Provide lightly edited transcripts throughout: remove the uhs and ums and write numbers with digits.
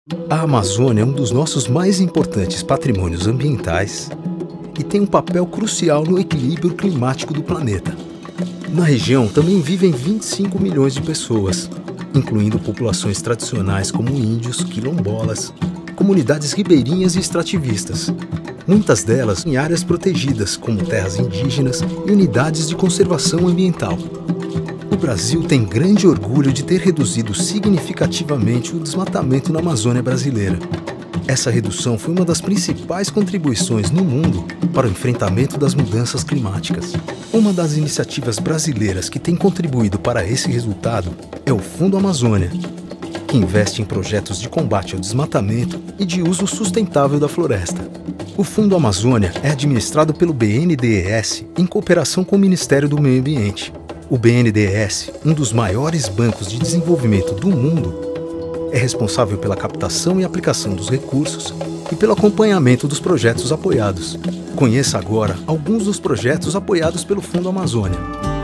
A Amazônia é um dos nossos mais importantes patrimônios ambientais e tem um papel crucial no equilíbrio climático do planeta. Na região também vivem 25 milhões de pessoas, incluindo populações tradicionais como índios, quilombolas, comunidades ribeirinhas e extrativistas, muitas delas em áreas protegidas, como terras indígenas e unidades de conservação ambiental. O Brasil tem grande orgulho de ter reduzido significativamente o desmatamento na Amazônia brasileira. Essa redução foi uma das principais contribuições no mundo para o enfrentamento das mudanças climáticas. Uma das iniciativas brasileiras que tem contribuído para esse resultado é o Fundo Amazônia, que investe em projetos de combate ao desmatamento e de uso sustentável da floresta. O Fundo Amazônia é administrado pelo BNDES em cooperação com o Ministério do Meio Ambiente. O BNDES, um dos maiores bancos de desenvolvimento do mundo, é responsável pela captação e aplicação dos recursos e pelo acompanhamento dos projetos apoiados. Conheça agora alguns dos projetos apoiados pelo Fundo Amazônia.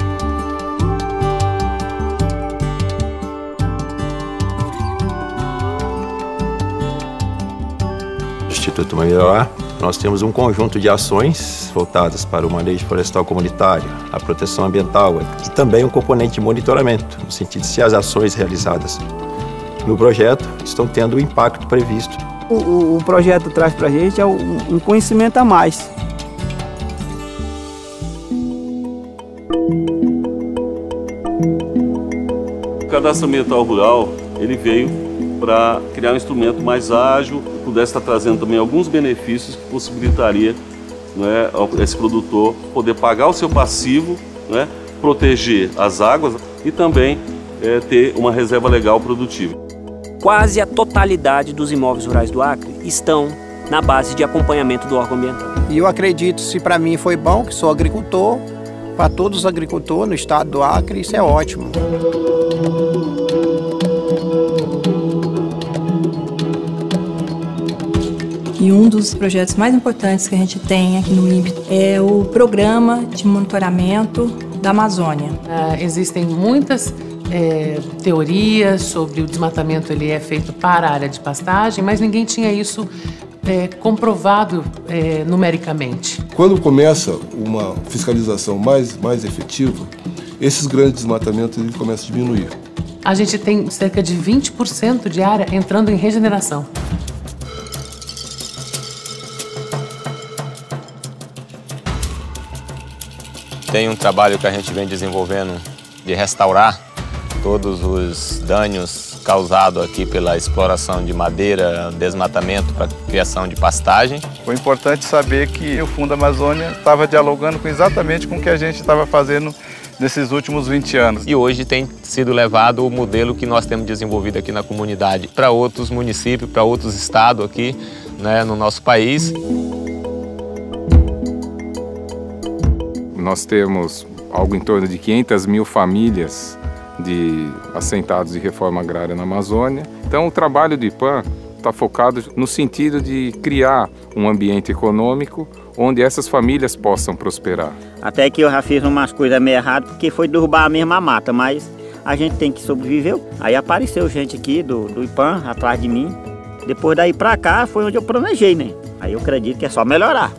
Instituto Melhorar, nós temos um conjunto de ações voltadas para o manejo florestal comunitário, a proteção ambiental e também um componente de monitoramento, no sentido de se as ações realizadas no projeto estão tendo o impacto previsto. O projeto traz para a gente um conhecimento a mais. O cadastro ambiental rural ele veio para criar um instrumento mais ágil, que pudesse estar trazendo também alguns benefícios que possibilitaria, né, esse produtor poder pagar o seu passivo, né, proteger as águas e também ter uma reserva legal produtiva. Quase a totalidade dos imóveis rurais do Acre estão na base de acompanhamento do órgão ambiental. E eu acredito, se para mim foi bom, que sou agricultor, para todos os agricultores no estado do Acre, isso é ótimo. E um dos projetos mais importantes que a gente tem aqui no INPE é o Programa de Monitoramento da Amazônia. Existem muitas teorias sobre o desmatamento, ele é feito para a área de pastagem, mas ninguém tinha isso comprovado numericamente. Quando começa uma fiscalização mais efetiva, esses grandes desmatamentos eles começam a diminuir. A gente tem cerca de 20% de área entrando em regeneração. Tem um trabalho que a gente vem desenvolvendo de restaurar todos os danos causados aqui pela exploração de madeira, desmatamento para criação de pastagem. Foi importante saber que o Fundo Amazônia estava dialogando exatamente com o que a gente estava fazendo nesses últimos 20 anos. E hoje tem sido levado o modelo que nós temos desenvolvido aqui na comunidade para outros municípios, para outros estados aqui, né, no nosso país. Nós temos algo em torno de 500 mil famílias de assentados de reforma agrária na Amazônia. Então o trabalho do IPAM está focado no sentido de criar um ambiente econômico onde essas famílias possam prosperar. Até que eu já fiz umas coisas meio erradas porque foi derrubar a mesma mata, mas a gente tem que sobreviver. Aí apareceu gente aqui do IPAM atrás de mim. Depois daí pra cá foi onde eu planejei, né? Aí eu acredito que é só melhorar.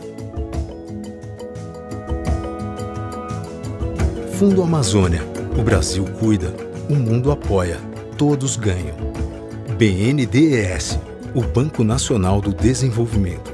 Fundo Amazônia. O Brasil cuida, o mundo apoia, todos ganham. BNDES, o Banco Nacional do Desenvolvimento.